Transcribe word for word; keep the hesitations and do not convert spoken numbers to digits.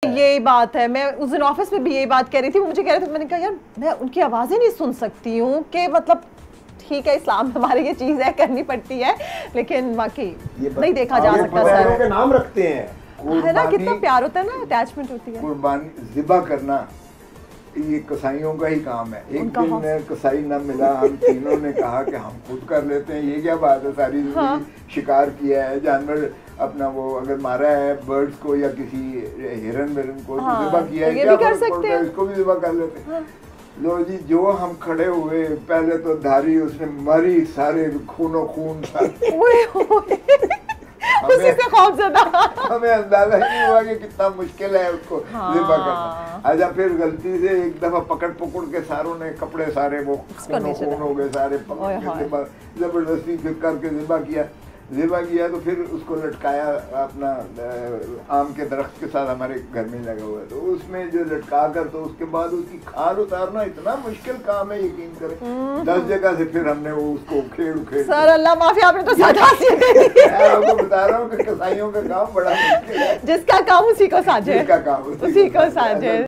यही बात है। मैं उस दिन ऑफिस में भी यही बात कह रही थी, वो मुझे कह रहे थे, मैंने कहा यार मैं उनकी आवाज़ें नहीं सुन सकती हूँ कि मतलब ठीक है इस्लाम हमारी ये चीज़ है करनी पड़ती है, लेकिन वाकई नहीं देखा जा सकता सर। के नाम रखते हैं, है ना, कितना प्यार होता है ना, अटैचमेंट होती है। कुर्बानी ज़िबा करना ये कसाईयों का ही काम है। एक दिन में कसाई न मिला, हम तीनों ने कहा कि हम खुद कर लेते हैं, ये क्या बात है, सारी जिंदगी हाँ। शिकार किया है, जानवर अपना वो अगर मारा है बर्ड्स को या किसी हिरन विरन को हाँ। ज़िबा किया है, ये भी कर सकते हैं, इसको भी ज़िबा कर लेते हैं। हाँ। लो जी, जो हम खड़े हुए, पहले तो धारी उसने मारी, सारे खूनो खून था। उसी से खौफज़दा। हमें अंदाजा ही नहीं हुआ कि कितना मुश्किल है उसको हाँ। ज़िबा करना। अच्छा फिर गलती से एक दफा पकड़ पकड़ के सारों ने कपड़े सारे वो खून खून हो गए, सारे पकड़ के ज़िबा जबरदस्ती फिर करके ज़िबा किया ज़िबा किया तो फिर उसको लटकाया अपना आम के दरख्त के साथ, हमारे घर में लगा हुआ है, तो उसमें जो लटका कर तो उसके बाद उसकी खाल उतारना इतना मुश्किल काम है, यकीन करें। दस जगह से फिर हमने वो उसको उखेड़ उखेड़। सर अल्लाह माफी, आपने तो साझा आपको बता रहा हूँ कि कसाईयों का काम बड़ा मुश्किल है। जिसका काम उसी को साझे, जिसका काम उसी को साझे।